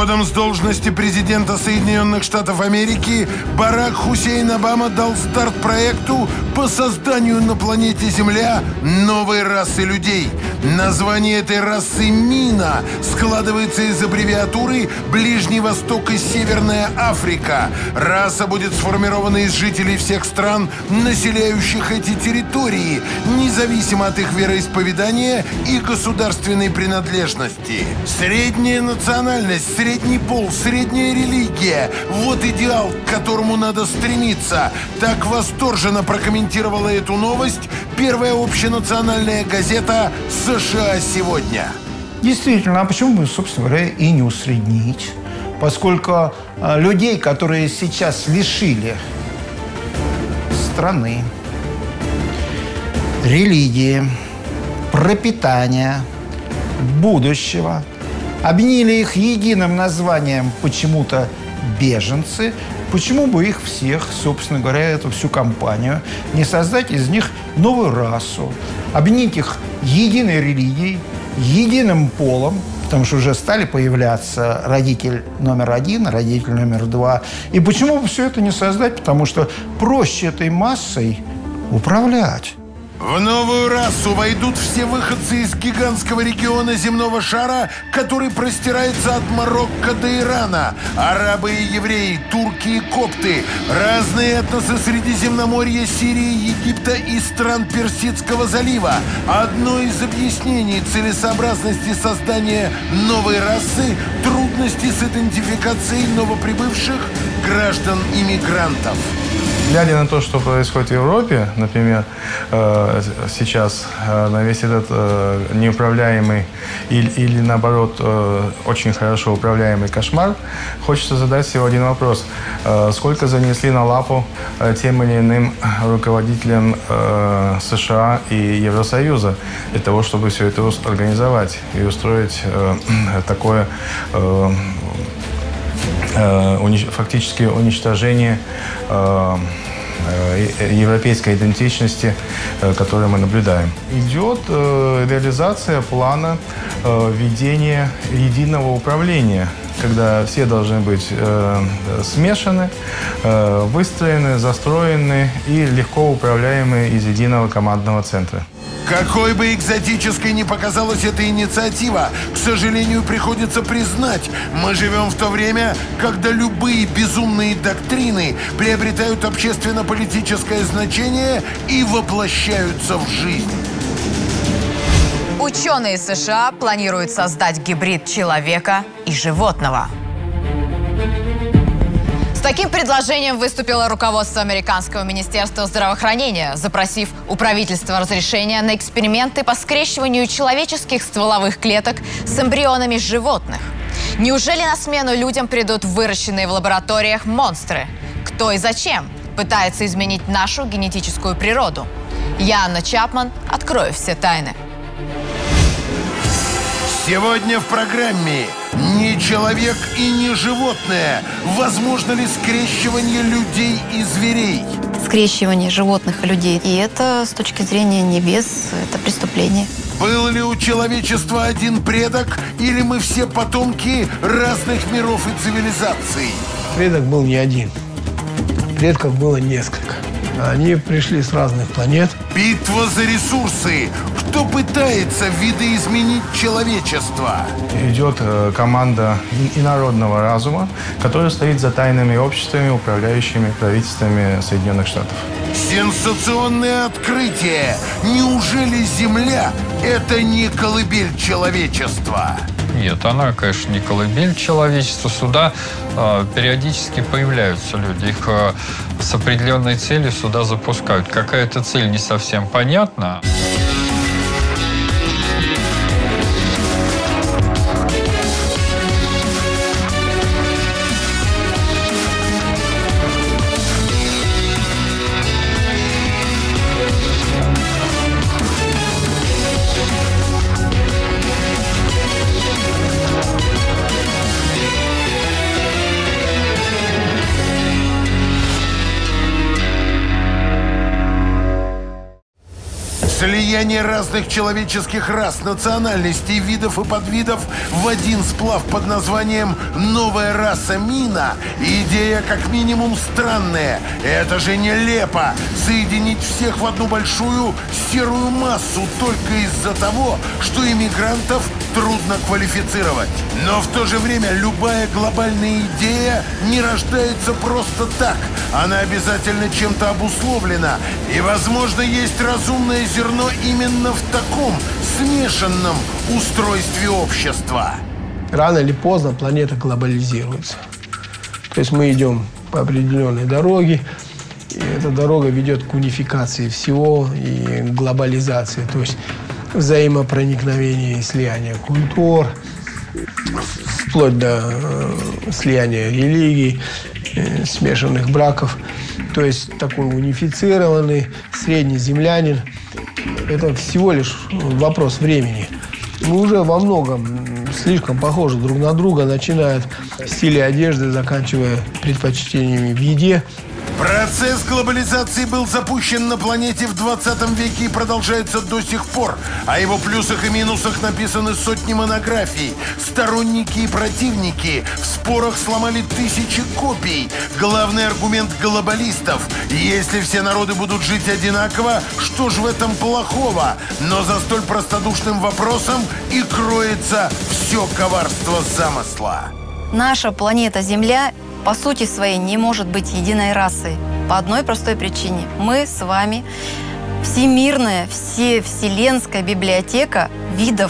уходом с должности президента Соединенных Штатов Америки Барак Хусейн Обама дал старт проекту по созданию на планете Земля новой расы людей. Название этой расы МИНА складывается из аббревиатуры «Ближний Восток и Северная Африка». Раса будет сформирована из жителей всех стран, населяющих эти территории, независимо от их вероисповедания и государственной принадлежности. Средняя национальность, средний пол, средняя религия – вот идеал, к которому надо стремиться. Так восторженно прокомментировала эту новость первая общенациональная газета США сегодня. Действительно, а почему бы, собственно говоря, и не усреднить? Поскольку людей, которые сейчас лишили страны, религии, пропитания, будущего, объединили их единым названием почему-то беженцы, почему бы их всех, собственно говоря, эту всю компанию, не создать из них новую расу, объединить их единой религией, единым полом, потому что уже стали появляться родитель номер 1, родитель номер 2. И почему бы все это не создать? Потому что проще этой массой управлять. В новую расу войдут все выходцы из гигантского региона земного шара, который простирается от Марокко до Ирана. Арабы и евреи, турки и копты, разные этносы Средиземноморья, Сирии, Египта и стран Персидского залива. Одно из объяснений целесообразности создания новой расы – трудности с идентификацией новоприбывших граждан-иммигрантов. Глядя на то, что происходит в Европе, например, сейчас на весь этот неуправляемый или наоборот, очень хорошо управляемый кошмар, хочется задать всего один вопрос. Сколько занесли на лапу тем или иным руководителям США и Евросоюза для того, чтобы все это организовать и устроить такое фактически уничтожение европейской идентичности, которую мы наблюдаем. Идет реализация плана ведения единого управления, когда все должны быть смешаны, выстроены, застроены и легко управляемы из единого командного центра. Какой бы экзотической ни показалась эта инициатива, к сожалению, приходится признать, мы живем в то время, когда любые безумные доктрины приобретают общественно-политическое значение и воплощаются в жизнь. Ученые США планируют создать гибрид человека и животного. С таким предложением выступило руководство Американского министерства здравоохранения, запросив у правительства разрешения на эксперименты по скрещиванию человеческих стволовых клеток с эмбрионами животных. Неужели на смену людям придут выращенные в лабораториях монстры? Кто и зачем пытается изменить нашу генетическую природу? Я, Анна Чапман, открою все тайны. Сегодня в программе «Не человек и не животное. Возможно ли скрещивание людей и зверей?» Скрещивание животных и людей. И это, с точки зрения небес, это преступление. Был ли у человечества один предок, или мы все потомки разных миров и цивилизаций? Предок был не один. Предков было несколько. Они пришли с разных планет. Битва за ресурсы. Кто пытается видоизменить человечество? Идет команда инородного разума, которая стоит за тайными обществами, управляющими правительствами Соединенных Штатов. Сенсационное открытие. Неужели Земля – это не колыбель человечества? Нет, она, конечно, не колыбель человечества. Сюда периодически появляются люди. Их с определенной целью сюда запускают. Какая-то цель не совсем понятна. Слияние разных человеческих рас, национальностей, видов и подвидов в один сплав под названием «Новая раса Мина» – идея как минимум странная. Это же нелепо – соединить всех в одну большую серую массу только из-за того, что иммигрантов трудно квалифицировать. Но в то же время любая глобальная идея не рождается просто так. Она обязательно чем-то обусловлена. И, возможно, есть разумное зерно именно в таком смешанном устройстве общества. Рано или поздно планета глобализируется. То есть мы идем по определенной дороге, и эта дорога ведет к унификации всего и глобализации. То есть взаимопроникновение и слияние культур, вплоть до слияния религий, смешанных браков. То есть такой унифицированный средний землянин – это всего лишь вопрос времени. Мы уже во многом слишком похожи друг на друга, начиная от стиля одежды, заканчивая предпочтениями в еде. Процесс глобализации был запущен на планете в 20 веке и продолжается до сих пор. О его плюсах и минусах написаны сотни монографий. Сторонники и противники в спорах сломали тысячи копий. Главный аргумент глобалистов – если все народы будут жить одинаково, что ж в этом плохого? Но за столь простодушным вопросом и кроется все коварство замысла. Наша планета Земля по сути своей не может быть единой расой. По одной простой причине. Мы с вами всемирная, вселенская библиотека видов,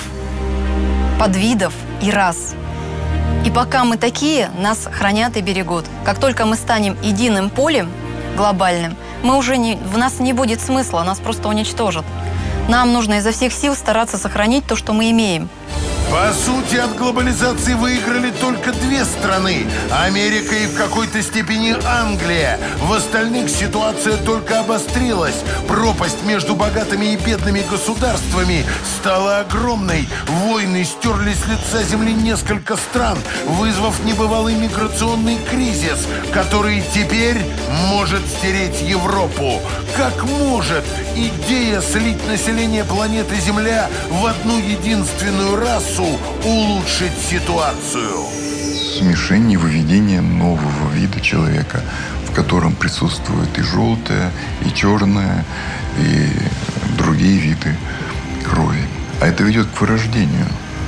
подвидов и рас. И пока мы такие, нас хранят и берегут. Как только мы станем единым полем глобальным, в нас не будет смысла, нас просто уничтожат. Нам нужно изо всех сил стараться сохранить то, что мы имеем. По сути, от глобализации выиграли только две страны – Америка и в какой-то степени Англия. В остальных ситуация только обострилась. Пропасть между богатыми и бедными государствами стала огромной. Войны стерли с лица земли несколько стран, вызвав небывалый миграционный кризис, который теперь может стереть Европу. Как может идея слить население планеты Земля в одну единственную расу улучшить ситуацию? Смешение, выведение нового вида человека, в котором присутствует и желтое, и черное, и другие виды крови. А это ведет к вырождению.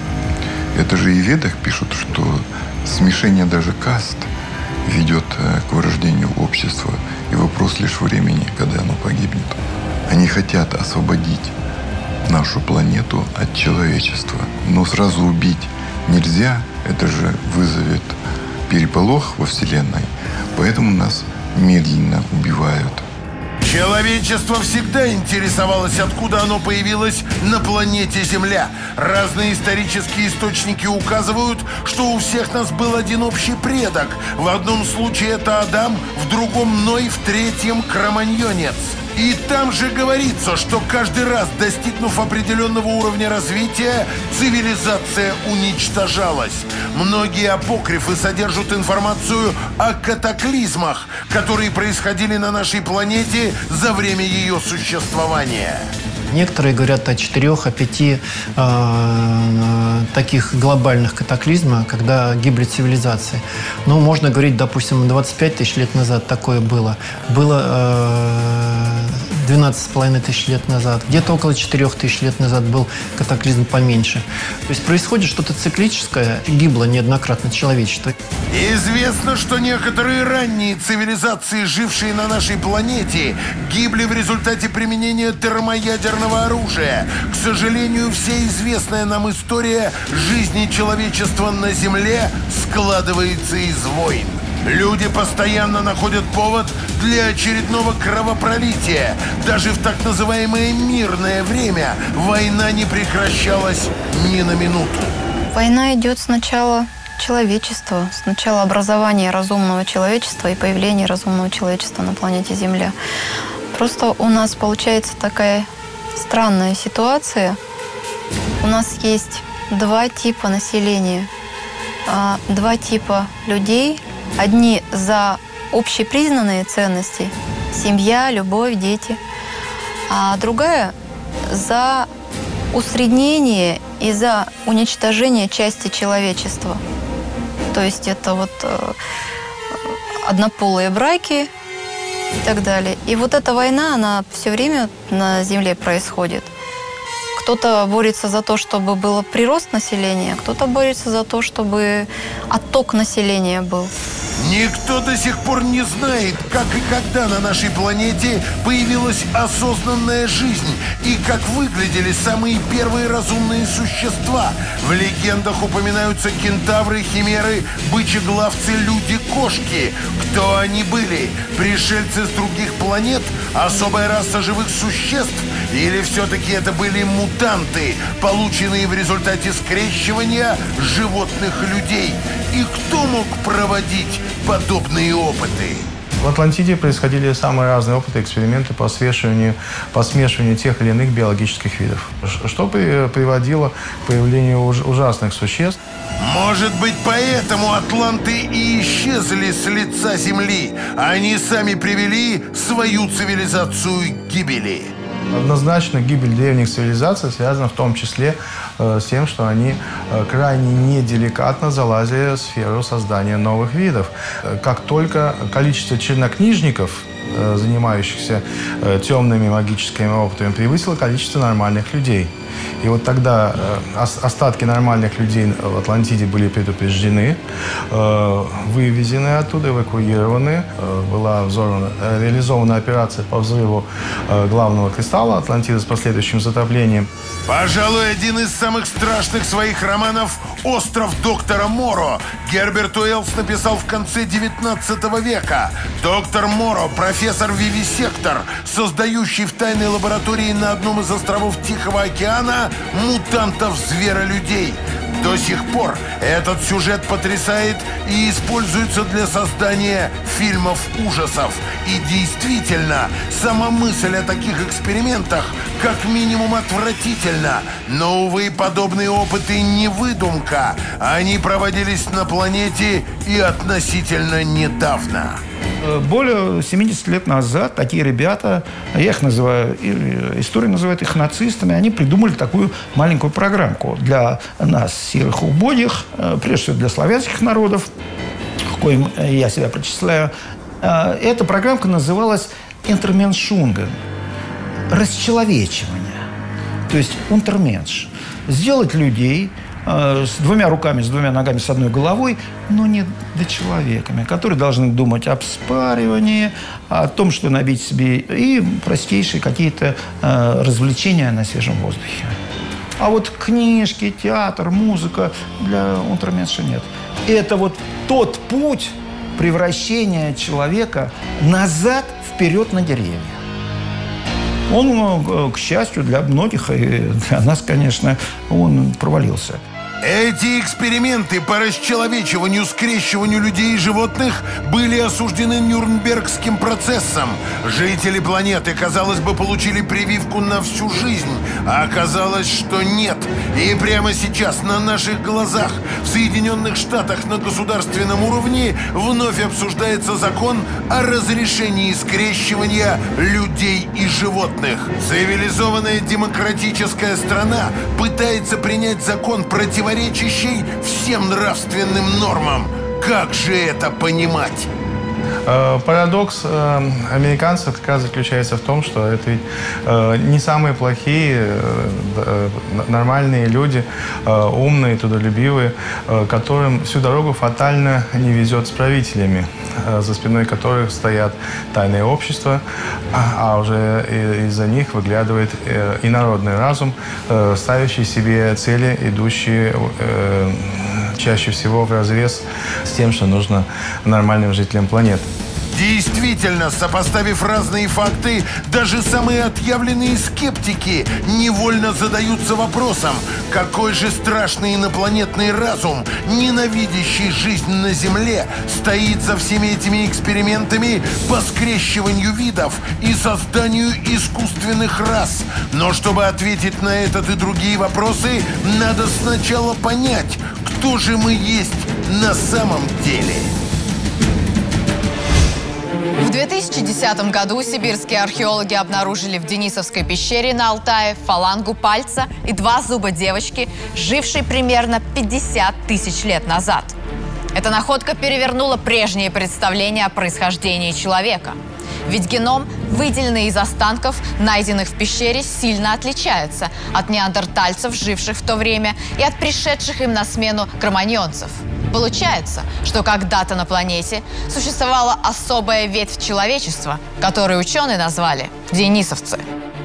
Это же и в Ведах пишут, что смешение даже каст ведет к вырождению общества. И вопрос лишь времени, когда оно погибнет. Они хотят освободить нашу планету от человечества. Но сразу убить нельзя. Это же вызовет переполох во Вселенной. Поэтому нас медленно убивают. Человечество всегда интересовалось, откуда оно появилось на планете Земля. Разные исторические источники указывают, что у всех нас был один общий предок. В одном случае это Адам, в другом Ной, в третьем Кроманьонец. И там же говорится, что каждый раз, достигнув определенного уровня развития, цивилизация уничтожалась. Многие апокрифы содержат информацию о катаклизмах, которые происходили на нашей планете за время ее существования. Некоторые говорят о 4, о 5 таких глобальных катаклизмах, когда гибли цивилизации. Ну, можно говорить, допустим, 25 тысяч лет назад такое было. Было 12,5 тысяч лет назад. Где-то около 4 тысяч лет назад был катаклизм поменьше. То есть происходит что-то циклическое, гибло неоднократно человечество. Известно, что некоторые ранние цивилизации, жившие на нашей планете, гибли в результате применения термоядерного оружия. К сожалению, вся известная нам история жизни человечества на Земле складывается из войн. Люди постоянно находят повод для очередного кровопролития. Даже в так называемое мирное время война не прекращалась ни на минуту. Война идет сначала человечества, сначала образование разумного человечества и появление разумного человечества на планете Земля. Просто у нас получается такая странная ситуация. У нас есть два типа населения, два типа людей. Одни за общепризнанные ценности – семья, любовь, дети. А другая за усреднение и за уничтожение части человечества. То есть это вот однополые браки и так далее. И вот эта война, она все время на Земле происходит. Кто-то борется за то, чтобы был прирост населения, кто-то борется за то, чтобы отток населения был. Никто до сих пор не знает, как и когда на нашей планете появилась осознанная жизнь и как выглядели самые первые разумные существа. В легендах упоминаются кентавры, химеры, бычеглавцы, люди-кошки. Кто они были? Пришельцы с других планет? Особая раса живых существ? Или все-таки это были мутанты, полученные в результате скрещивания животных людей? И кто мог проводить подобные опыты? В Атлантиде происходили самые разные опыты, эксперименты по смешиванию тех или иных биологических видов, что приводило к появлению ужасных существ. Может быть, поэтому атланты и исчезли с лица Земли. Они сами привели свою цивилизацию к гибели. Однозначно гибель древних цивилизаций связана в том числе с тем, что они крайне неделикатно залазили в сферу создания новых видов. Как только количество чернокнижников, занимающихся темными магическими опытами, превысило количество нормальных людей. И вот тогда остатки нормальных людей в Атлантиде были предупреждены, вывезены оттуда, эвакуированы. Была реализована операция по взрыву главного кристалла Атлантиды с последующим затоплением. Пожалуй, один из самых страшных своих романов «Остров доктора Моро» Герберт Уэллс написал в конце 19 века. Доктор Моро – профессор вивисектор, создающий в тайной лаборатории на одном из островов Тихого океана мутантов-зверолюдей. До сих пор этот сюжет потрясает и используется для создания фильмов ужасов. И действительно, сама мысль о таких экспериментах как минимум отвратительна. Но, увы, подобные опыты не выдумка. Они проводились на планете и относительно недавно. Более 70 лет назад такие ребята, я их называю, история называет их нацистами, они придумали такую маленькую программку для нас, серых убогих, прежде всего для славянских народов, к коим я себя причисляю. Эта программка называлась «Интерменшунген» – расчеловечивание, то есть «унтерменш». Сделать людей с двумя руками, с двумя ногами, с одной головой, но не дочеловеками, которые должны думать об спаривании, о том, что набить себе, и простейшие какие-то развлечения на свежем воздухе. А вот книжки, театр, музыка для унтерменша нет. Это вот тот путь превращения человека назад, вперед на деревья. Он, к счастью, для многих, и для нас, конечно, он провалился. Эти эксперименты по расчеловечиванию, скрещиванию людей и животных были осуждены Нюрнбергским процессом. Жители планеты, казалось бы, получили прививку на всю жизнь, а оказалось, что нет. И прямо сейчас на наших глазах в Соединенных Штатах на государственном уровне вновь обсуждается закон о разрешении скрещивания людей и животных. Цивилизованная демократическая страна пытается принять закон, противоречащий всем нравственным нормам. Как же это понимать? Парадокс американцев как раз заключается в том, что это ведь не самые плохие, нормальные люди, умные, трудолюбивые, которым всю дорогу фатально не везет с правителями, за спиной которых стоят тайные общества, а уже из-за них выглядывает инородный разум, ставящий себе цели, идущие чаще всего вразрез с тем, что нужно нормальным жителям планеты. Действительно, сопоставив разные факты, даже самые отъявленные скептики невольно задаются вопросом, какой же страшный инопланетный разум, ненавидящий жизнь на Земле, стоит за всеми этими экспериментами по скрещиванию видов и созданию искусственных рас. Но чтобы ответить на этот и другие вопросы, надо сначала понять, кто же мы есть на самом деле. В 2010 году сибирские археологи обнаружили в Денисовской пещере на Алтае фалангу пальца и 2 зуба девочки, жившей примерно 50 тысяч лет назад. Эта находка перевернула прежние представления о происхождении человека. Ведь геном, выделенный из останков, найденных в пещере, сильно отличается от неандертальцев, живших в то время, и от пришедших им на смену кроманьонцев. Получается, что когда-то на планете существовала особая ветвь человечества, которую ученые назвали денисовцы.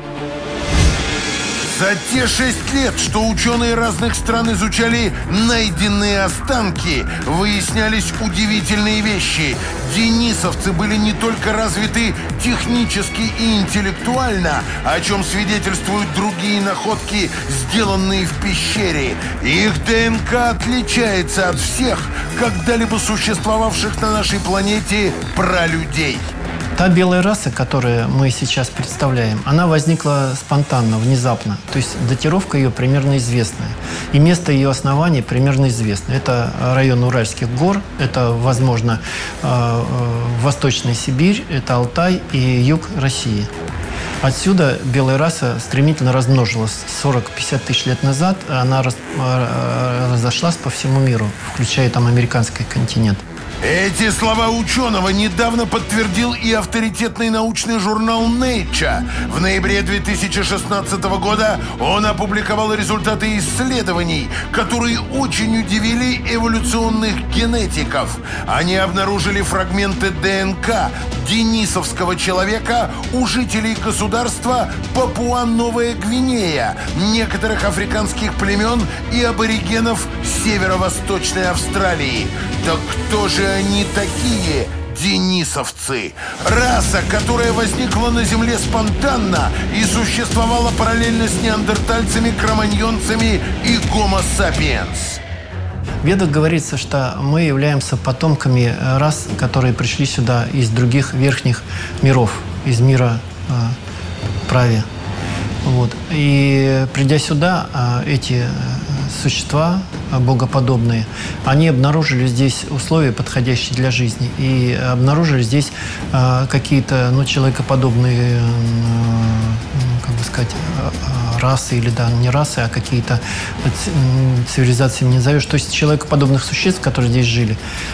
За те 6 лет, что ученые разных стран изучали найденные останки, выяснялись удивительные вещи. Денисовцы были не только развиты технически и интеллектуально, о чем свидетельствуют другие находки, сделанные в пещере. Их ДНК отличается от всех когда-либо существовавших на нашей планете пралюдей. Та белая раса, которую мы сейчас представляем, она возникла спонтанно, внезапно. То есть датировка ее примерно известная. И место ее основания примерно известно. Это район Уральских гор, это, возможно, Восточная Сибирь, это Алтай и юг России. Отсюда белая раса стремительно размножилась. 40-50 тысяч лет назад она разошлась по всему миру, включая там американский континент. Эти слова ученого недавно подтвердил и авторитетный научный журнал Nature. В ноябре 2016 года он опубликовал результаты исследований, которые очень удивили эволюционных генетиков. Они обнаружили фрагменты ДНК денисовского человека у жителей государства Папуа-Новая Гвинея, некоторых африканских племен и аборигенов северо-восточной Австралии. Так кто же они такие, денисовцы? Раса, которая возникла на Земле спонтанно и существовала параллельно с неандертальцами, кроманьонцами и гомо сапиенс. В Ведах говорится, что мы являемся потомками рас, которые пришли сюда из других верхних миров, из мира прави. Вот. И придя сюда, эти существа богоподобные, они обнаружили здесь условия, подходящие для жизни, и обнаружили здесь какие-то человекоподобные, как бы сказать, расы, или да, не расы, а какие-то цивилизации, не назовешь, то есть человекоподобных существ, которые здесь жили.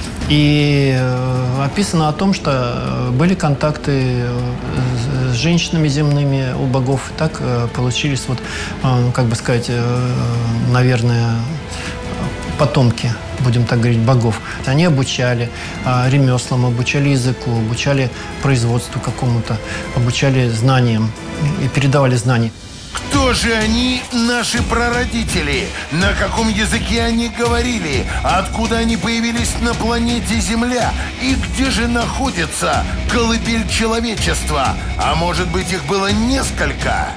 И описано о том, что были контакты с женщинами земными у богов. И так получились, вот, как бы сказать, наверное, потомки, будем так говорить, богов. Они обучали ремеслам, обучали языку, обучали производству какому-то, обучали знаниям и передавали знания. Кто же они, наши прародители? На каком языке они говорили? Откуда они появились на планете Земля? И где же находится колыбель человечества? А может быть, их было несколько?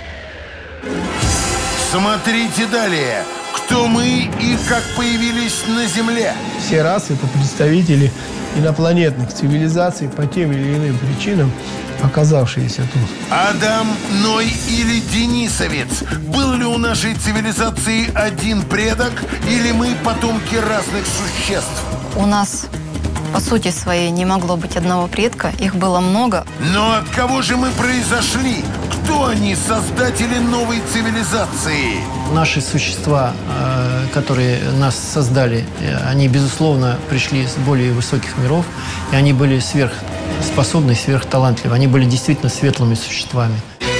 Смотрите далее. Кто мы и как появились на Земле? Все расы – это представители инопланетных цивилизаций по тем или иным причинам, оказавшиеся тут. Адам, Ной или Денисовец? Был ли у нашей цивилизации один предок, или мы потомки разных существ? У нас, по сути своей, не могло быть одного предка, их было много. Но от кого же мы произошли? Кто они, создатели новой цивилизации? Наши существа, которые нас создали, они, безусловно, пришли с более высоких миров, и они были сверхспособны, сверхталантливы. Они были действительно светлыми существами.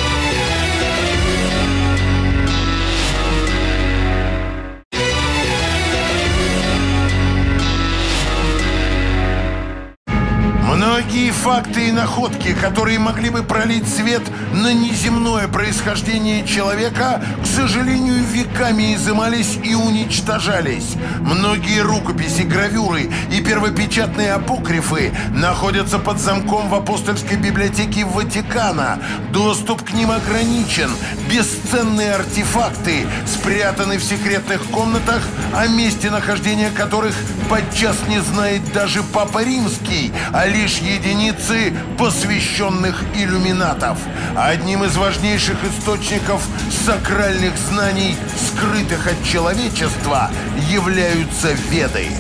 Многие факты и находки, которые могли бы пролить свет на неземное происхождение человека, к сожалению, веками изымались и уничтожались. Многие рукописи, гравюры и первопечатные апокрифы находятся под замком в Апостольской библиотеке Ватикана. Доступ к ним ограничен. Бесценные артефакты спрятаны в секретных комнатах, о месте нахождения которых подчас не знает даже Папа Римский, а лишь единицы посвященных иллюминатов. Одним из важнейших источников сакральных знаний, скрытых от человечества, являются Веды.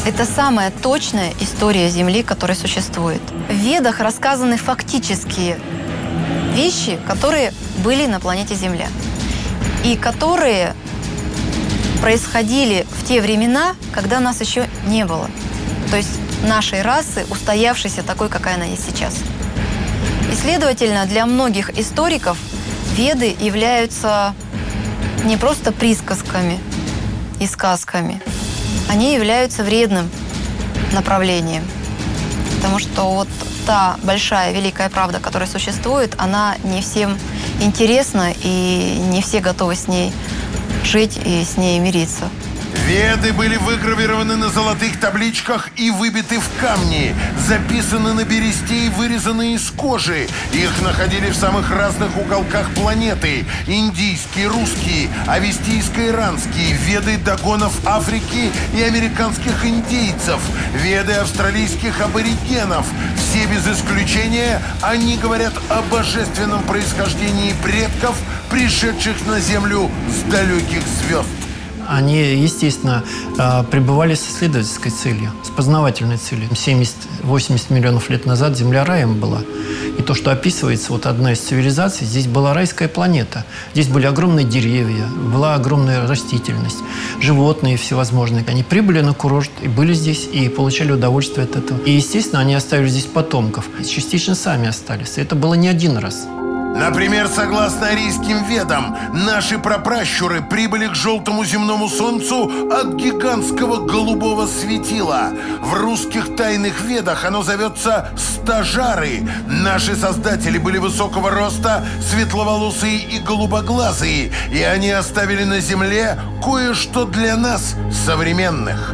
Это самая точная история Земли, которая существует. В Ведах рассказаны фактические вещи, которые были на планете Земля. И которые происходили в те времена, когда нас еще не было. То есть нашей расы, устоявшейся такой, какая она есть сейчас. И, следовательно, для многих историков Веды являются не просто присказками и сказками. Они являются вредным направлением. Потому что вот та большая, великая правда, которая существует, она не всем интересна, и не все готовы с ней жить и с ней мириться. Веды были выгравированы на золотых табличках и выбиты в камни, записаны на бересте и вырезаны из кожи. Их находили в самых разных уголках планеты. Индийские, русские, авестийско-иранские, веды догонов Африки и американских индейцев, веды австралийских аборигенов. Все без исключения они говорят о божественном происхождении предков, пришедших на Землю с далеких звезд. Они, естественно, пребывали с исследовательской целью, с познавательной целью. 70-80 миллионов лет назад Земля раем была. И то, что описывается, вот одна из цивилизаций, здесь была райская планета. Здесь были огромные деревья, была огромная растительность, животные всевозможные. Они прибыли на курорт и были здесь, и получали удовольствие от этого. И, естественно, они оставили здесь потомков. И частично сами остались. И это было не один раз. Например, согласно арийским ведам, наши прапращуры прибыли к желтому земному солнцу от гигантского голубого светила. В русских тайных ведах оно зовется стажары. Наши создатели были высокого роста, светловолосые и голубоглазые, и они оставили на земле кое-что для нас, современных.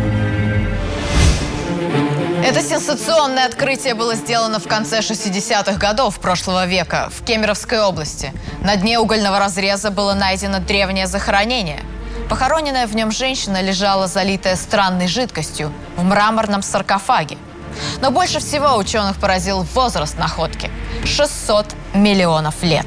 Это сенсационное открытие было сделано в конце 60-х годов прошлого века в Кемеровской области. На дне угольного разреза было найдено древнее захоронение. Похороненная в нем женщина лежала залитая странной жидкостью в мраморном саркофаге. Но больше всего ученых поразил возраст находки – 600 миллионов лет.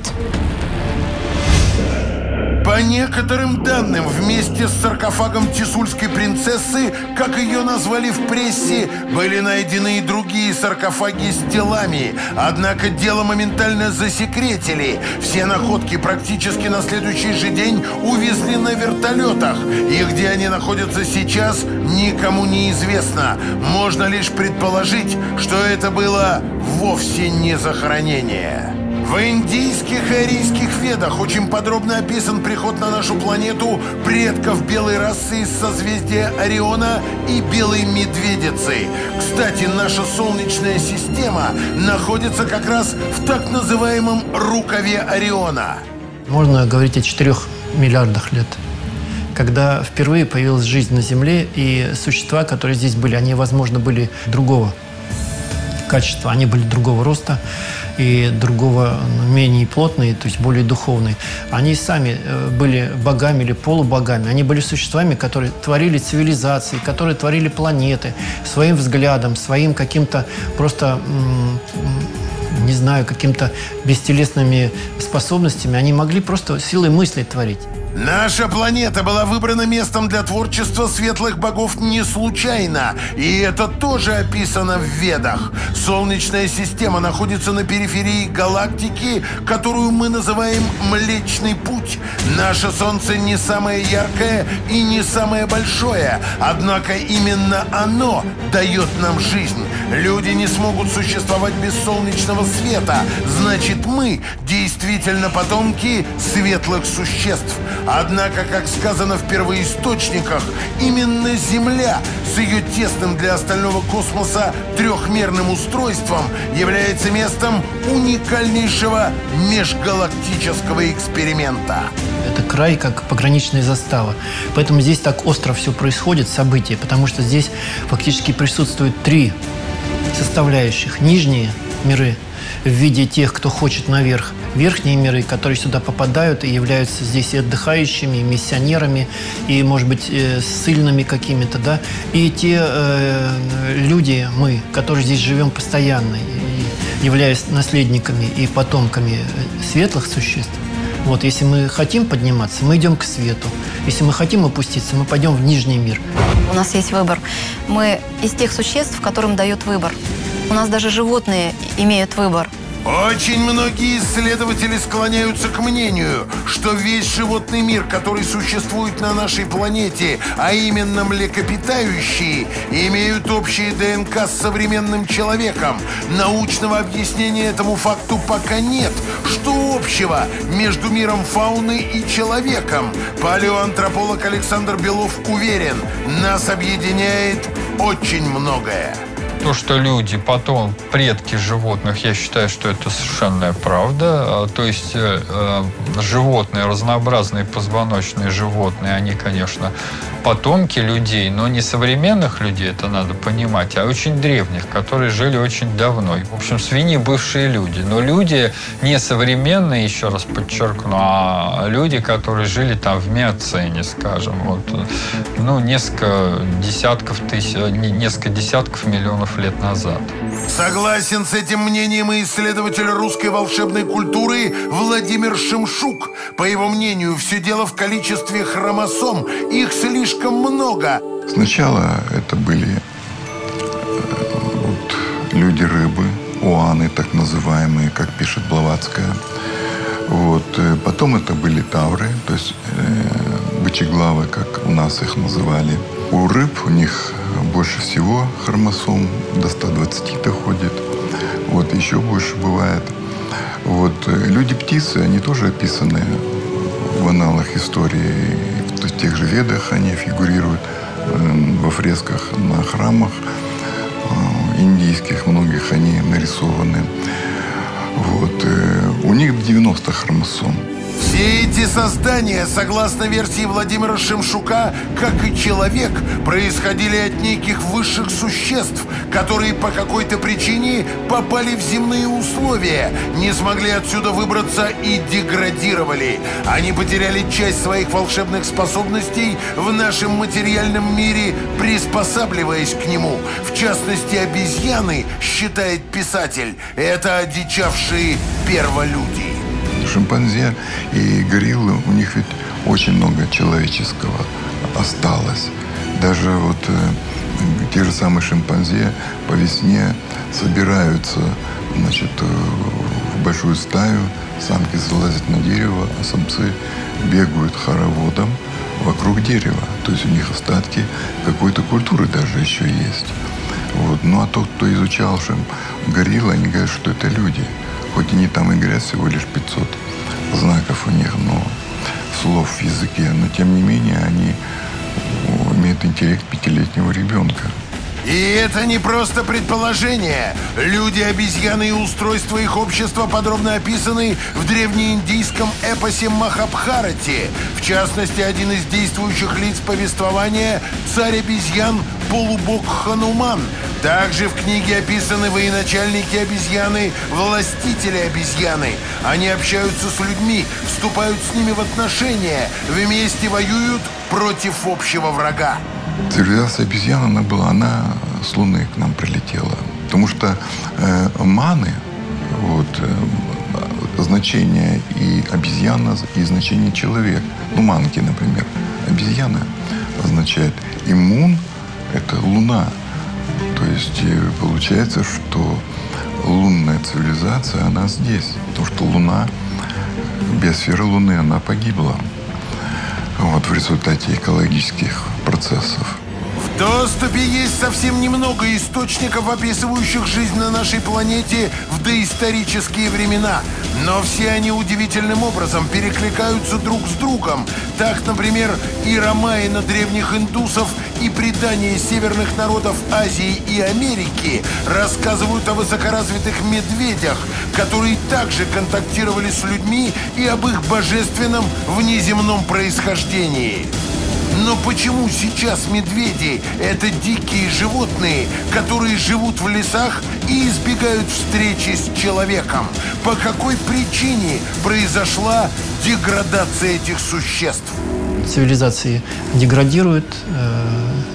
По некоторым данным, вместе с саркофагом Тисульской принцессы, как ее назвали в прессе, были найдены и другие саркофаги с телами. Однако дело моментально засекретили. Все находки практически на следующий же день увезли на вертолетах. И где они находятся сейчас, никому не известно. Можно лишь предположить, что это было вовсе не захоронение. В индийских и арийских ведах очень подробно описан приход на нашу планету предков белой расы из созвездия Ориона и белой медведицы. Кстати, наша Солнечная система находится как раз в так называемом рукаве Ориона. Можно говорить о 4 миллиардах лет, когда впервые появилась жизнь на Земле, и существа, которые здесь были, они, возможно, были другого качества, они были другого роста и другого, менее плотные, то есть более духовные. Они сами были богами или полубогами. Они были существами, которые творили цивилизации, которые творили планеты своим взглядом, своим каким-то просто, не знаю, каким-то бестелесными способностями. Они могли просто силой мысли творить. Наша планета была выбрана местом для творчества светлых богов не случайно. И это тоже описано в Ведах. Солнечная система находится на периферии галактики, которую мы называем Млечный Путь. Наше Солнце не самое яркое и не самое большое. Однако именно оно дает нам жизнь. Люди не смогут существовать без солнечного света. Значит, мы действительно потомки светлых существ. Однако, как сказано в первоисточниках, именно Земля с ее тесным для остального космоса трехмерным устройством является местом уникальнейшего межгалактического эксперимента. Это край, как пограничная застава. Поэтому здесь так остро все происходит, события, потому что здесь фактически присутствуют 3 составляющих. Нижние миры в виде тех, кто хочет наверх. Верхние миры, которые сюда попадают и являются здесь и отдыхающими, и миссионерами, и, может быть, ссыльными какими-то, да. И те люди, мы, которые здесь живем постоянно, являясь наследниками и потомками светлых существ, Вот, если мы хотим подниматься, мы идем к свету. Если мы хотим опуститься, мы пойдем в нижний мир. У нас есть выбор. Мы из тех существ, которым дают выбор. У нас даже животные имеют выбор. Очень многие исследователи склоняются к мнению, что весь животный мир, который существует на нашей планете, а именно млекопитающие, имеют общее ДНК с современным человеком. Научного объяснения этому факту пока нет. Что общего между миром фауны и человеком? Палеоантрополог Александр Белов уверен, нас объединяет очень многое. То, что люди потом предки животных, я считаю, что это совершенная правда. То есть животные, разнообразные позвоночные животные, они, конечно, потомки людей, но не современных людей, это надо понимать, а очень древних, которые жили очень давно. В общем, свиньи бывшие люди. Но люди не современные, еще раз подчеркну, а люди, которые жили там в миоцене, скажем, вот, ну, несколько десятков миллионов лет назад. Согласен с этим мнением и исследователь русской волшебной культуры Владимир Шимшук. По его мнению, все дело в количестве хромосом. Их слишком много. Сначала это были люди-рыбы, уаны, так называемые, как пишет Блаватская. Вот. Потом это были тавры, то есть бычеглавы, как у нас их называли. У рыб у них больше всего хромосом, до 120 доходит. Вот, еще больше бывает. Вот. Люди-птицы, они тоже описаны в аналах истории. В тех же Ведах они фигурируют, во фресках на храмах индийских, многих они нарисованы. Вот. У них 90 хромосом. Все эти создания, согласно версии Владимира Шимшука, как и человек, происходили от неких высших существ, которые по какой-то причине попали в земные условия, не смогли отсюда выбраться и деградировали. Они потеряли часть своих волшебных способностей в нашем материальном мире, приспосабливаясь к нему. В частности, обезьяны, считает писатель, это одичавшие перволюди. Шимпанзе и гориллы, у них ведь очень много человеческого осталось. Даже вот те же самые шимпанзе по весне собираются, значит, в большую стаю, самки залазят на дерево, а самцы бегают хороводом вокруг дерева. То есть у них остатки какой-то культуры даже еще есть. Вот. Ну а тот, кто изучал гориллы, они говорят, что это люди. Хоть они там и говорят всего лишь 500 знаков у них, но слов в языке, но тем не менее они имеют интеллект 5-летнего ребенка. И это не просто предположение. Люди, обезьяны и устройство их общества подробно описаны в древнеиндийском эпосе Махабхарате. В частности, один из действующих лиц повествования – царь обезьян, полубог Хануман. Также в книге описаны военачальники обезьяны, властители обезьяны. Они общаются с людьми, вступают с ними в отношения, вместе воюют против общего врага. Цивилизация обезьян, она с Луны к нам прилетела. Потому что маны, вот, значение и обезьяна, и значение человек. Ну, манки, например. Обезьяна означает иммун, это Луна. То есть получается, что лунная цивилизация, она здесь. Потому что Луна, биосфера Луны, она погибла. Вот, в результате экологических процессов. В доступе есть совсем немного источников, описывающих жизнь на нашей планете в доисторические времена. Но все они удивительным образом перекликаются друг с другом. Так, например, и Рамаяна древних индусов, и предания северных народов Азии и Америки рассказывают о высокоразвитых медведях, которые также контактировали с людьми, и об их божественном внеземном происхождении. Но почему сейчас медведи – это дикие животные, которые живут в лесах и избегают встречи с человеком? По какой причине произошла деградация этих существ? Цивилизации деградируют,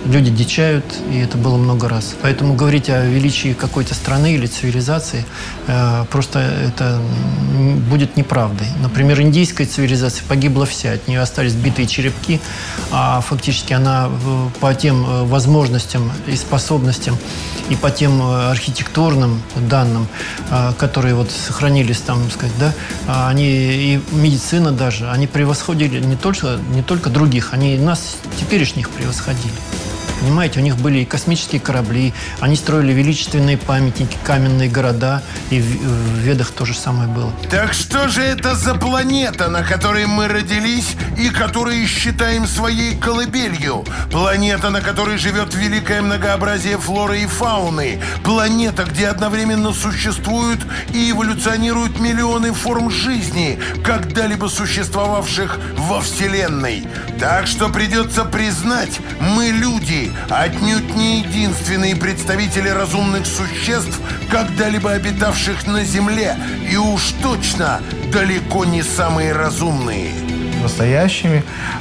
Люди дичают, и это было много раз. Поэтому говорить о величии какой-то страны или цивилизации просто это будет неправдой. Например, индийская цивилизация погибла вся, от нее остались битые черепки, а фактически она по тем возможностям и способностям и по тем архитектурным данным, которые вот сохранились там, так сказать, да, они и медицина даже, они превосходили не только других, они нас теперешних превосходили. Понимаете, у них были и космические корабли, они строили величественные памятники, каменные города, и в Ведах то же самое было. Так что же это за планета, на которой мы родились и которую считаем своей колыбелью? Планета, на которой живет великое многообразие флоры и фауны. Планета, где одновременно существуют и эволюционируют миллионы форм жизни, когда-либо существовавших во Вселенной. Так что придется признать, мы люди, отнюдь не единственные представители разумных существ, когда-либо обитавших на Земле, и уж точно далеко не самые разумные. Настоящими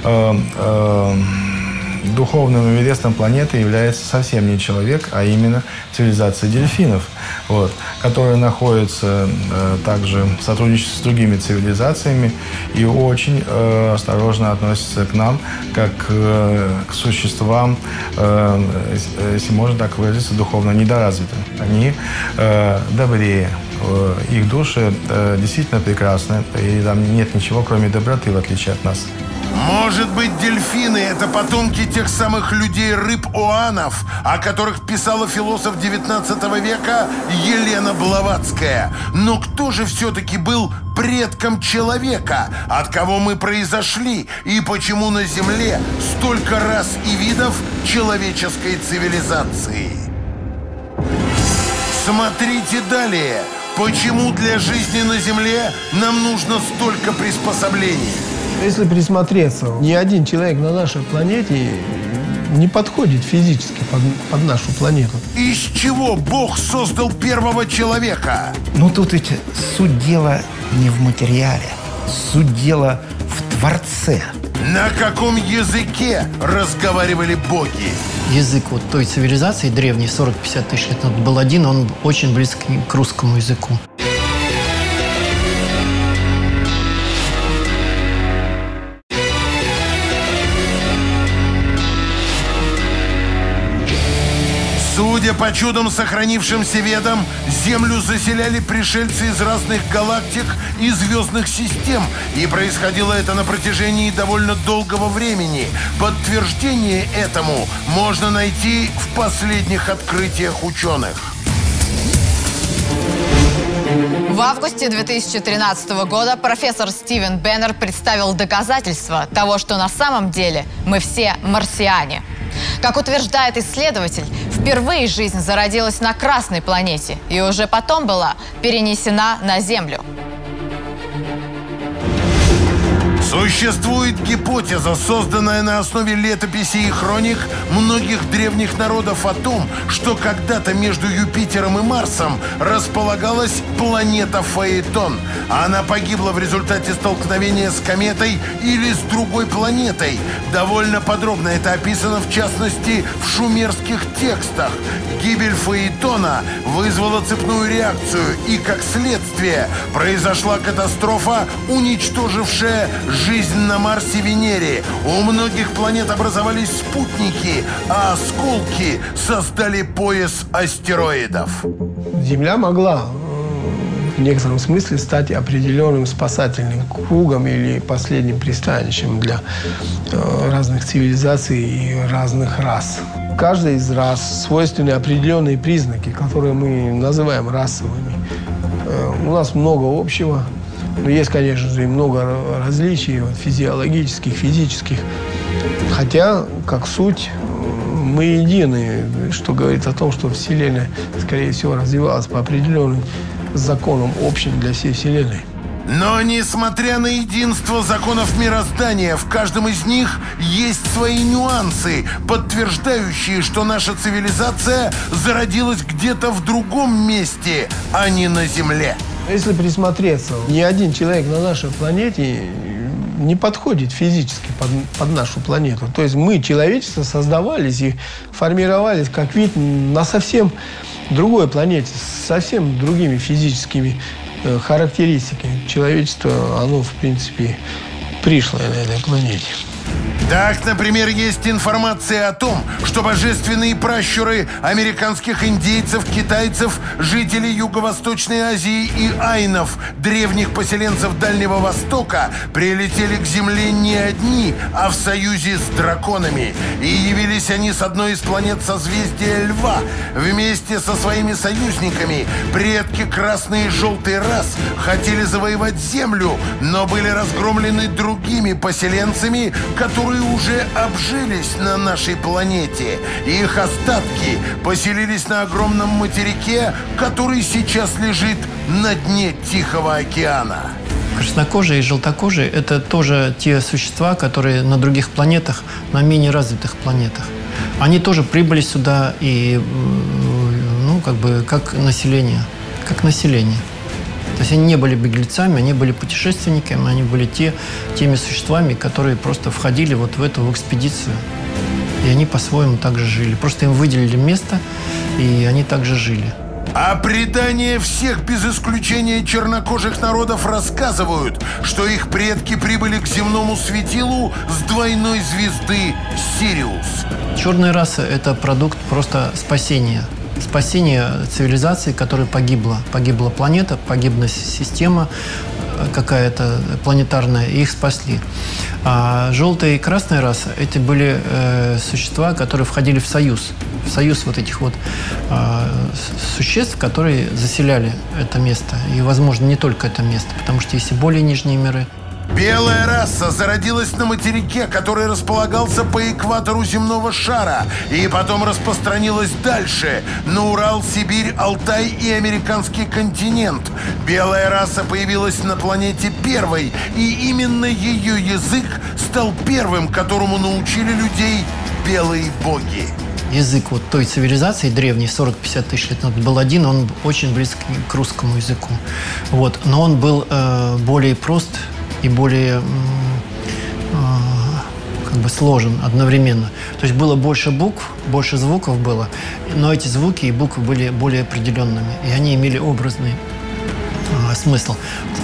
духовным Эверестом планеты является совсем не человек, а именно цивилизация дельфинов, вот, которая находится также в сотрудничестве с другими цивилизациями и очень осторожно относится к нам, как к существам, если можно так выразиться, духовно недоразвитым. Они добрее. Их души действительно прекрасны, и там нет ничего, кроме доброты, в отличие от нас. Может быть, дельфины – это потомки тех самых людей-рыб-оанов, о которых писала философ XIX века Елена Блаватская. Но кто же все-таки был предком человека? От кого мы произошли? И почему на Земле столько рас и видов человеческой цивилизации? Смотрите далее. Почему для жизни на Земле нам нужно столько приспособлений? Если присмотреться, ни один человек на нашей планете не подходит физически под нашу планету. Из чего Бог создал первого человека? Ну, тут ведь суть дела не в материале. Суть дела в Творце. На каком языке разговаривали боги? Язык вот той цивилизации древней, 40-50 тысяч лет назад, был один, он очень близок к русскому языку. Судя по чудом сохранившимся Ведам, Землю заселяли пришельцы из разных галактик и звездных систем, и происходило это на протяжении довольно долгого времени. Подтверждение этому можно найти в последних открытиях ученых. В августе 2013 года профессор Стивен Беннер представил доказательства того, что на самом деле мы все марсиане. Как утверждает исследователь, впервые жизнь зародилась на Красной планете и уже потом была перенесена на Землю. Существует гипотеза, созданная на основе летописей и хроник многих древних народов о том, что когда-то между Юпитером и Марсом располагалась планета Фаэтон. Она погибла в результате столкновения с кометой или с другой планетой. Довольно подробно это описано, в частности, в шумерских текстах. Гибель Фаэтона вызвала цепную реакцию, и, как следствие, произошла катастрофа, уничтожившая жизнь на Марсе и Венере. У многих планет образовались спутники, а осколки создали пояс астероидов. Земля могла в некотором смысле стать определенным спасательным кругом или последним пристанищем для разных цивилизаций и разных рас. Каждой из рас свойственны определенные признаки, которые мы называем расовыми. У нас много общего. Но есть, конечно же, и много различий физиологических, физических. Хотя, как суть, мы едины, что говорит о том, что Вселенная, скорее всего, развивалась по определенным законам общим для всей Вселенной. Но, несмотря на единство законов мироздания, в каждом из них есть свои нюансы, подтверждающие, что наша цивилизация зародилась где-то в другом месте, а не на Земле. Если присмотреться, ни один человек на нашей планете не подходит физически под нашу планету. То есть мы, человечество, создавались и формировались как вид на совсем другой планете, с совсем другими физическими характеристиками. Человечество, оно, в принципе, пришлое на этой планете. Так, например, есть информация о том, что божественные пращуры американских индейцев, китайцев, жителей Юго-Восточной Азии и айнов, древних поселенцев Дальнего Востока, прилетели к Земле не одни, а в союзе с драконами. И явились они с одной из планет созвездия Льва. Вместе со своими союзниками предки красной и желтой рас хотели завоевать Землю, но были разгромлены другими поселенцами, которые уже обжились на нашей планете. Их остатки поселились на огромном материке, который сейчас лежит на дне Тихого океана. Краснокожие и желтокожие – это тоже те существа, которые на других планетах, на менее развитых планетах. Они тоже прибыли сюда и, ну, как население. То есть они не были беглецами, они были путешественниками, они были теми существами, которые просто входили вот в эту экспедицию. И они по-своему также жили. Просто им выделили место, и они также жили. А предания всех без исключения чернокожих народов рассказывают, что их предки прибыли к земному светилу с двойной звезды Сириус. Черная раса – это продукт просто спасения цивилизации, которая погибла. Погибла планета, погибла система какая-то планетарная, и их спасли. А желтая и красная раса – это были существа, которые входили в союз вот этих вот существ, которые заселяли это место. И, возможно, не только это место, потому что есть и более нижние миры. Белая раса зародилась на материке, который располагался по экватору земного шара, и потом распространилась дальше, на Урал, Сибирь, Алтай и американский континент. Белая раса появилась на планете первой, и именно ее язык стал первым, которому научили людей белые боги. Язык вот той цивилизации древней, 40-50 тысяч лет назад, был один, он очень близок к русскому языку. Вот. Но он был более прост и более сложен одновременно. То есть было больше букв, больше звуков было, но эти звуки и буквы были более определенными, и они имели образный смысл.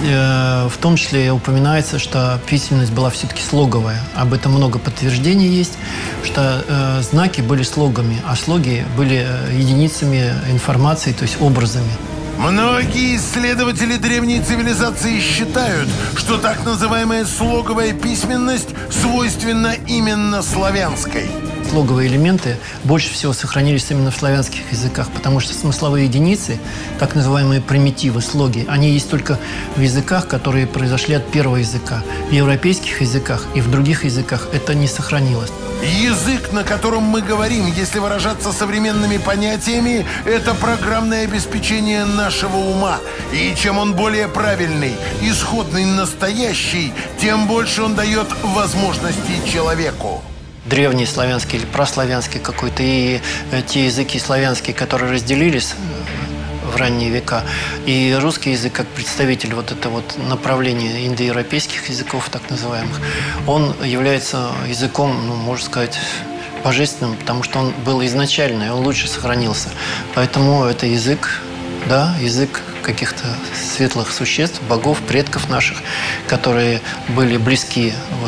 В том числе упоминается, что письменность была все-таки слоговая. Об этом много подтверждений есть, что знаки были слогами, а слоги были единицами информации, то есть образами. Многие исследователи древней цивилизации считают, что так называемая слоговая письменность свойственна именно славянской. Слоговые элементы больше всего сохранились именно в славянских языках, потому что смысловые единицы, так называемые примитивы, слоги, они есть только в языках, которые произошли от первого языка. В европейских языках и в других языках это не сохранилось. Язык, на котором мы говорим, если выражаться современными понятиями, это программное обеспечение нашего ума. И чем он более правильный, исходный, настоящий, тем больше он дает возможностей человеку. Древний славянский или прославянский какой-то, и те языки славянские, которые разделились в ранние века, и русский язык как представитель вот этого вот направления индоевропейских языков, так называемых, он является языком, ну, можно сказать, божественным, потому что он был изначально, и он лучше сохранился. Поэтому это язык, да, язык каких-то светлых существ, богов, предков наших, которые были близки вот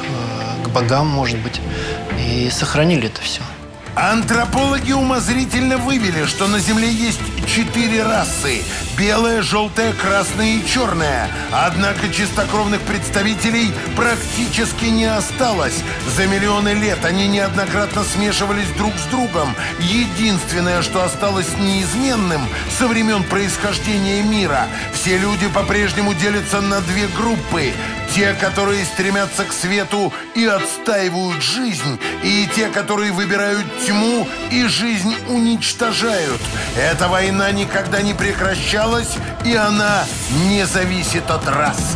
к богам, может быть, и сохранили это все. Антропологи умозрительно вывели, что на Земле есть 4 расы – белая, желтая, красная и черная. Однако чистокровных представителей практически не осталось. За миллионы лет они неоднократно смешивались друг с другом. Единственное, что осталось неизменным со времен происхождения мира – все люди по-прежнему делятся на 2 группы. Те, которые стремятся к свету и отстаивают жизнь, и те, которые выбирают тьму и жизнь уничтожают. Эта война никогда не прекращалась, и она не зависит от рас.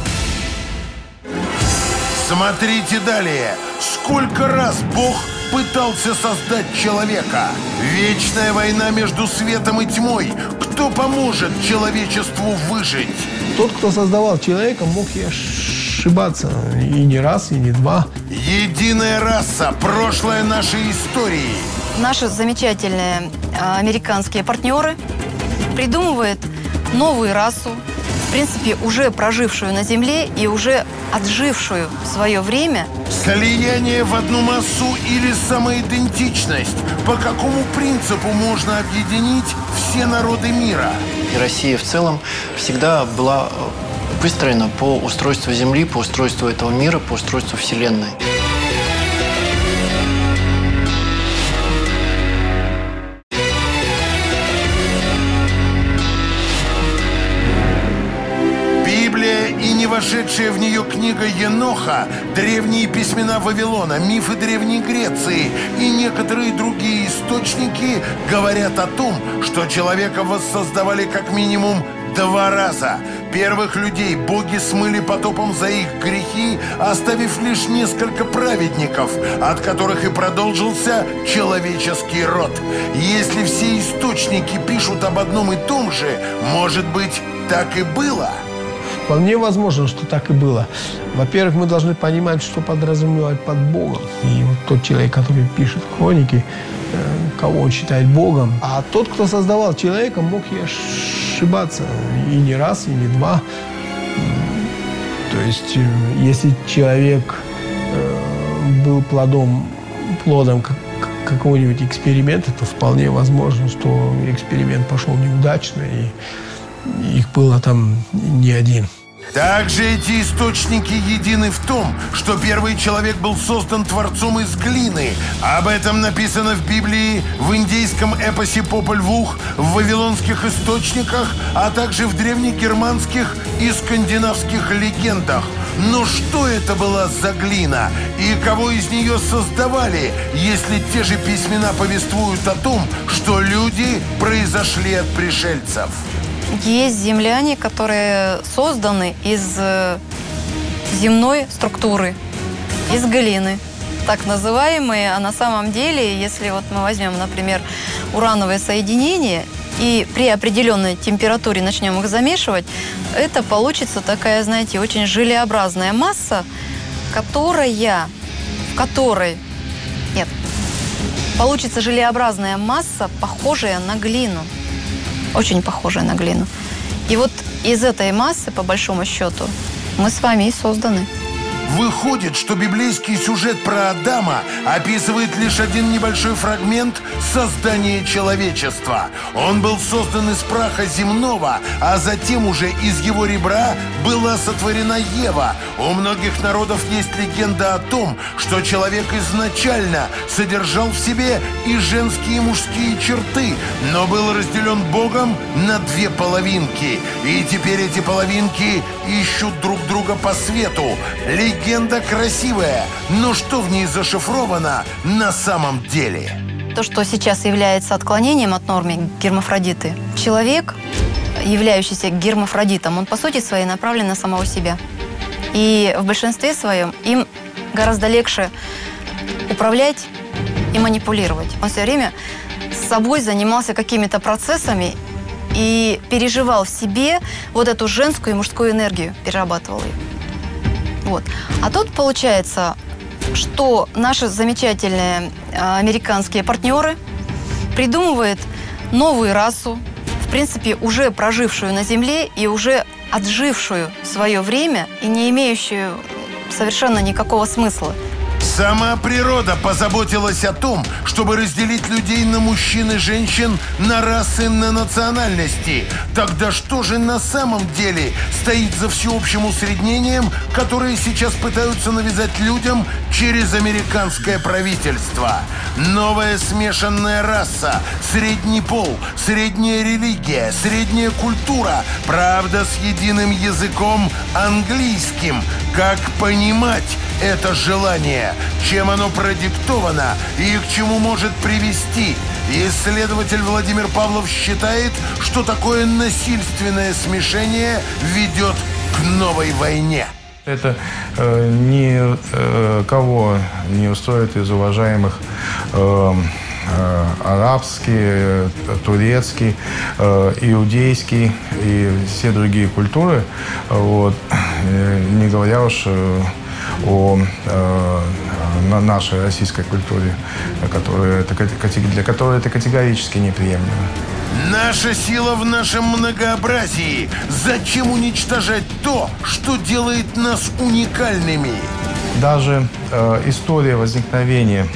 Смотрите далее. Сколько раз Бог пытался создать человека? Вечная война между светом и тьмой. Кто поможет человечеству выжить? Тот, кто создавал человека, мог и ошибаться и не раз, и не два. Единая раса, прошлое нашей истории. Наши замечательные американские партнеры придумывают новую расу, в принципе, уже прожившую на Земле и уже отжившую свое время. Слияние в одну массу или самоидентичность? По какому принципу можно объединить все народы мира? И Россия в целом всегда была выстроена по устройству Земли, по устройству этого мира, по устройству Вселенной. Вошедшая в нее книга Еноха, древние письмена Вавилона, мифы Древней Греции и некоторые другие источники говорят о том, что человека воссоздавали как минимум 2 раза. Первых людей боги смыли потопом за их грехи, оставив лишь несколько праведников, от которых и продолжился человеческий род. Если все источники пишут об одном и том же, может быть, так и было? Вполне возможно, что так и было. Во-первых, мы должны понимать, что подразумевать под Богом. И вот тот человек, который пишет хроники, кого он считает Богом. А тот, кто создавал человека, мог и ошибаться. И не раз, и не два. То есть, если человек был плодом какого-нибудь эксперимента, то вполне возможно, что эксперимент пошел неудачно, и их было там не один. Также эти источники едины в том, что первый человек был создан Творцом из глины. Об этом написано в Библии, в индейском эпосе «Попель Vuh», в вавилонских источниках, а также в древнегерманских и скандинавских легендах. Но что это была за глина? И кого из нее создавали, если те же письмена повествуют о том, что люди произошли от пришельцев? Есть земляне, которые созданы из земной структуры, из глины, так называемые. А на самом деле, если вот мы возьмем, например, урановые соединения и при определенной температуре начнем их замешивать, это получится такая, знаете, очень желеобразная масса, получится желеобразная масса, похожая на глину. Очень похожая на глину. И вот из этой массы, по большому счету, мы с вами и созданы. Выходит, что библейский сюжет про Адама описывает лишь один небольшой фрагмент создания человечества. Он был создан из праха земного, а затем уже из его ребра была сотворена Ева. У многих народов есть легенда о том, что человек изначально содержал в себе и женские, и мужские черты, но был разделен Богом на 2 половинки. И теперь эти половинки ищут друг друга по свету. Легенда красивая, но что в ней зашифровано на самом деле? То, что сейчас является отклонением от нормы гермафродиты. Человек, являющийся гермафродитом, он по сути своей направлен на самого себя. И в большинстве своем им гораздо легче управлять и манипулировать. Он все время с собой занимался какими-то процессами и переживал в себе вот эту женскую и мужскую энергию, перерабатывал ее. Вот. А тут получается, что наши замечательные американские партнеры придумывают новую расу, в принципе, уже прожившую на Земле и уже отжившую свое время и не имеющую совершенно никакого смысла. Сама природа позаботилась о том, чтобы разделить людей на мужчин и женщин, на расы, на национальности. Тогда что же на самом деле стоит за всеобщим усреднением, которое сейчас пытаются навязать людям через американское правительство? Новая смешанная раса, средний пол, средняя религия, средняя культура, правда с единым языком английским. Как понимать это желание? Чем оно продиктовано и к чему может привести? Исследователь Владимир Павлов считает, что такое насильственное смешение ведет к новой войне. Это никого не устроит из уважаемых арабский, турецкий, иудейский и все другие культуры. Вот. не говоря уж о нашей российской культуре, для которой это категорически неприемлемо. Наша сила в нашем многообразии. Зачем уничтожать то, что делает нас уникальными? Даже история возникновения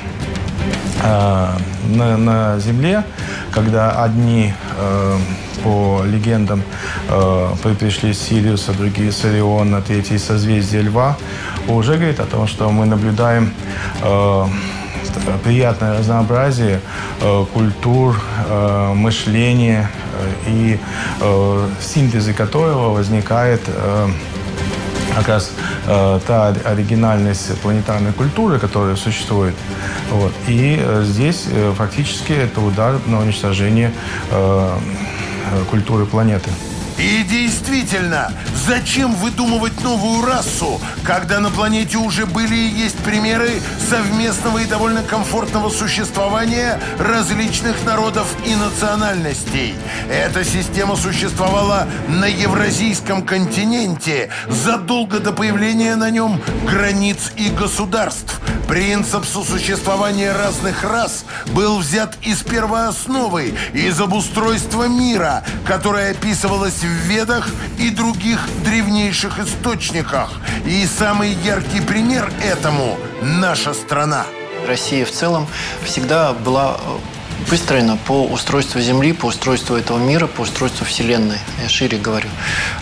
на Земле, когда одни, по легендам, пришли с Сириуса, другие с Ориона, третьи из созвездия Льва, уже говорит о том, что мы наблюдаем приятное разнообразие культур, мышления, и синтезы которого возникает как раз та оригинальность планетарной культуры, которая существует. Вот. И здесь фактически это удар на уничтожение культуры планеты. И действительно, зачем выдумывать новую расу, когда на планете уже были и есть примеры совместного и довольно комфортного существования различных народов и национальностей? Эта система существовала на Евразийском континенте задолго до появления на нем границ и государств. Принцип сосуществования разных рас был взят из первоосновы, из обустройства мира, которое описывалось в Ведах и других древнейших источниках. И самый яркий пример этому – наша страна. Россия в целом всегда была выстроена по устройству Земли, по устройству этого мира, по устройству Вселенной. Я шире говорю.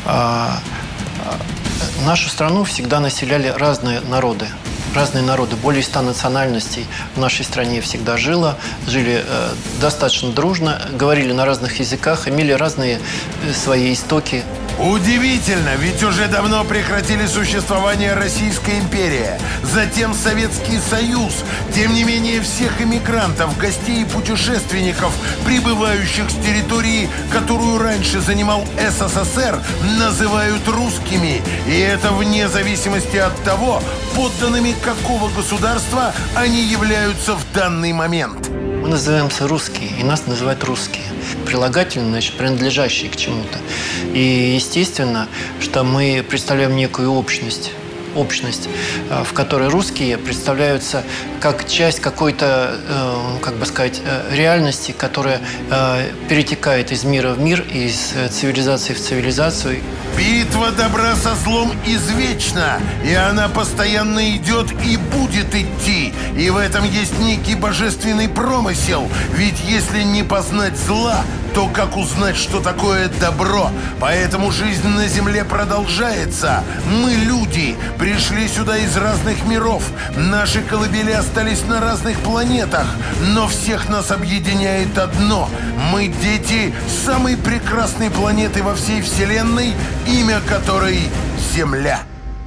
Нашу страну всегда населяли разные народы. Более 100 национальностей в нашей стране всегда жили достаточно дружно, говорили на разных языках, имели разные свои истоки. Удивительно, ведь уже давно прекратили существование Российская империя, затем Советский Союз. Тем не менее, всех иммигрантов, гостей и путешественников, прибывающих с территории, которую раньше занимал СССР, называют русскими. И это вне зависимости от того, подданными какого государства они являются в данный момент. Мы называемся русские, и нас называют русские. Прилагательно, значит, принадлежащие к чему-то. И естественно, что мы представляем некую общность, в которой русские представляются как часть какой-то, как бы сказать, реальности, которая перетекает из мира в мир, из цивилизации в цивилизацию. Битва добра со злом извечна, и она постоянно идет и будет идти. И в этом есть некий божественный промысел. Ведь если не познать зла, то как узнать, что такое добро? Поэтому жизнь на Земле продолжается. Мы, люди, пришли сюда из разных миров. Наши колыбели остались на разных планетах. Но всех нас объединяет одно. Мы дети самой прекрасной планеты во всей Вселенной, имя которой Земля.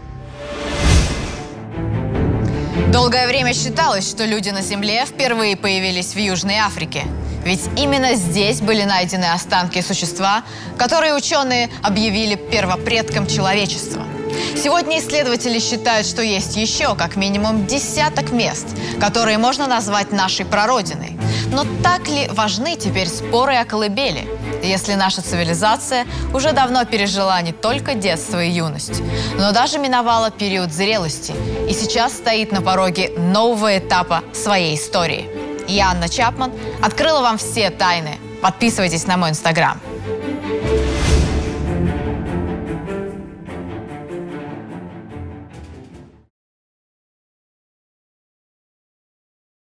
Долгое время считалось, что люди на Земле впервые появились в Южной Африке. Ведь именно здесь были найдены останки существа, которые ученые объявили первопредком человечества. Сегодня исследователи считают, что есть еще как минимум десяток мест, которые можно назвать нашей прародиной. Но так ли важны теперь споры о колыбели, если наша цивилизация уже давно пережила не только детство и юность, но даже миновала период зрелости и сейчас стоит на пороге нового этапа своей истории? Я, Анна Чапман, открыла вам все тайны. Подписывайтесь на мой Инстаграм.